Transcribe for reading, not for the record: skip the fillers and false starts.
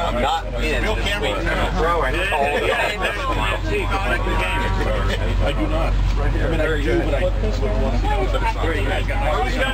I'm not in this week. I do not. I mean, I do, but I...